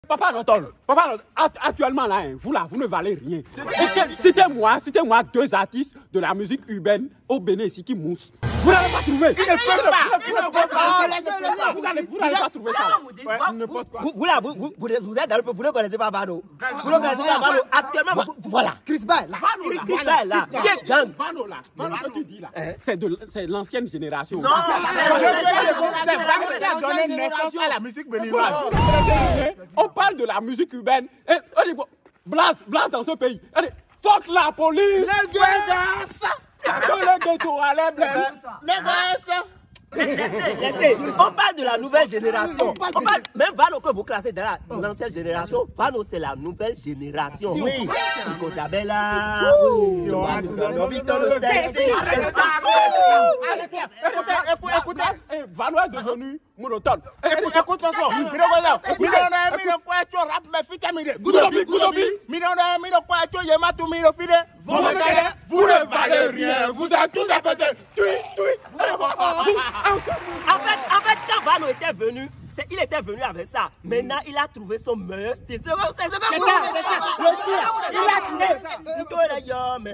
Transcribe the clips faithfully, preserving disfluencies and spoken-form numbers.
Papa Anatole, Papa Anatole, actuellement là, hein, vous là, vous ne valez rien. Citez-moi, citez-moi deux artistes de la musique urbaine au Bénin ici qui moussent. Vous n'allez pas trouver. Il ne peut pas. Il ne peut pas. Vous n'allez pas trouver ça. N'importe quoi. Vous là, vous, vous, vous êtes dans le vous ne connaissez pas Vano. Vous ne connaissez pas Vano. Actuellement, voilà. Chris Bay là. Chris Bay là. Vano là. Vano que tu dis là. C'est l'ancienne génération. Non. C'est Vano qui a donné naissance à la musique béninoise. On parle de la musique urbaine. Et on dit, Blas, Blas dans ce pays. Allez, fuck la police. Les gars, le ghetto à l'air blême. les gars, Laissez, on parle de la nouvelle génération. On parle, même Vano que vous classez dans l'ancienne génération, Vano c'est la nouvelle génération. Oui. Cotabella, Victor le sexy. Écoutez, écoutez, écoutez. Vano est devenu monotone. Écoute, écoute, écoute, vous ne valez rien, vous êtes tous à péter. En fait, en fait, quand Vano était venu, il était venu avec ça. Maintenant, il a trouvé son meilleur style. C'est ça, c'est ça. Le style, il a trouvé.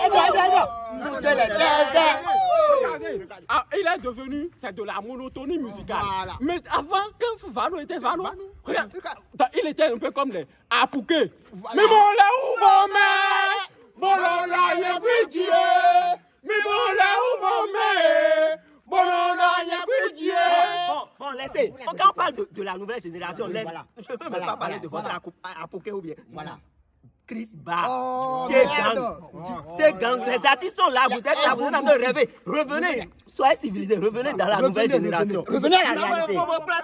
Ah, il est devenu, c'est de la monotonie musicale. Mais avant, quand Vano était Vano, regarde, il était un peu comme les Apouké. Mais bon, là où mon mère, bon, là, il est Dieu. Mais bon, là où mon mère. Bon, non, non, il y a plus Bon, bon, laissez. Quand on parle de, de la nouvelle génération, laisse. Voilà. Je ne peux même voilà, pas parler voilà, de votre voilà. Apouké ou bien. Voilà. Chris Ba. Oh, T'es gang. T'es gang. Les artistes sont là, vous êtes là, vous êtes en train de rêver. Revenez. Soyez civilisés, revenez dans la revenez, nouvelle génération. Revenez à la réalité.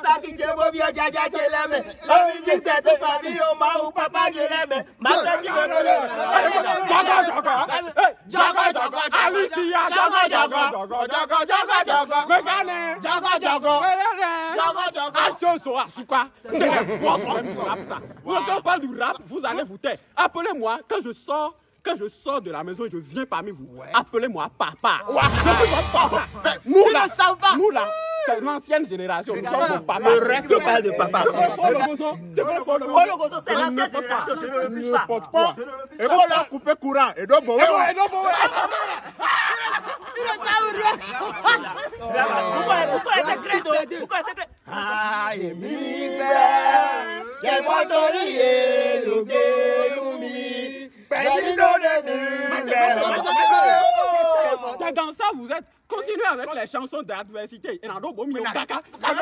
La musique, c'est de famille, au ma ou papa, je l'aime. Ma soeur qui me relève. Jaga, jaga. Jaga, jaga. Alicia, jaga, jaga. Jaga, jaga, jaga. Megane. Jaga, jaga. Jaga, jaga. Acho, so, asuka. C'est un gros rap, ça. Quand on parle du rap, vous allez vous taire. Appelez-moi quand je sors. Quand je sors de la maison et je viens parmi vous, ouais. Appelez-moi papa. Ouais. Je suis votre papa. Nous là, nous là, c'est l'ancienne génération. Nous sommes vos papas. Le reste de parle de papa. Fologoso, c'est l'ancienne génération. Je ne refuse pas. Et vous leur coupez courant. Et donc, bon, et donc, bon, vous connaissez Credo? Vous connaissez Credo? Ah, Emile, quel motorier, le Géoumi. C'est dans ça vous êtes. Continuez avec les chansons d'adversité. Et non, bon, caca.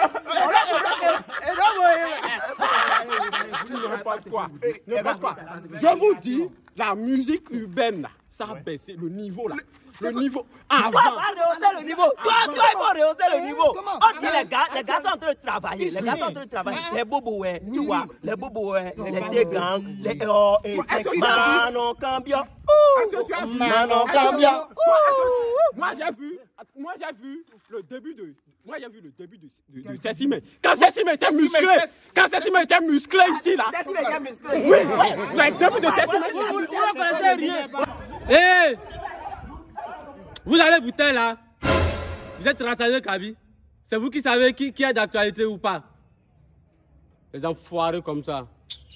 N'importe quoi. N'importe quoi. Je vous dis, la musique urbaine, ça a baissé le niveau là. Le niveau. Avant. Toi, rehausser le niveau. Toi, toi, il faut rehausser le niveau. On dit les gars, les gars sont en train de travailler. Les gars sont en train de travailler. Les bobos, ouais. Tu vois, les bobos, ouais. Les tégangs, les oh, et Manon Cambio. Manon Cambio. Moi, j'ai vu, moi, j'ai vu le début de. Moi, j'ai vu le début de, de, de Sessimé. Quand Sessimé était musclé, quand Sessimé était musclé ici, là. Sessimé était musclé. Oui, le début de Sessimé. Vous ne connaissez rien. Hé! Vous allez vous taire là. Vous êtes rassasié Kaby. C'est vous qui savez qui, qui est d'actualité ou pas. Les enfoirés comme ça.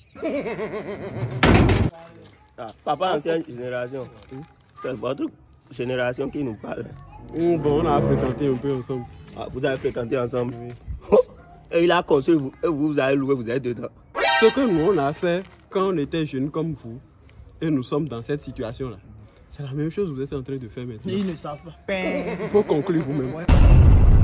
Ah, papa, ancienne génération. C'est votre génération qui nous parle. Mmh, bon, on a fréquenté un peu ensemble. Ah, vous avez fréquenté ensemble? Oui. Et il a construit, vous, et vous, vous avez loué, vous êtes dedans. Ce que nous, on a fait quand on était jeunes comme vous, et nous sommes dans cette situation-là. C'est la même chose que vous êtes en train de faire maintenant. Ils ne savent pas. Il faut conclure vous-même.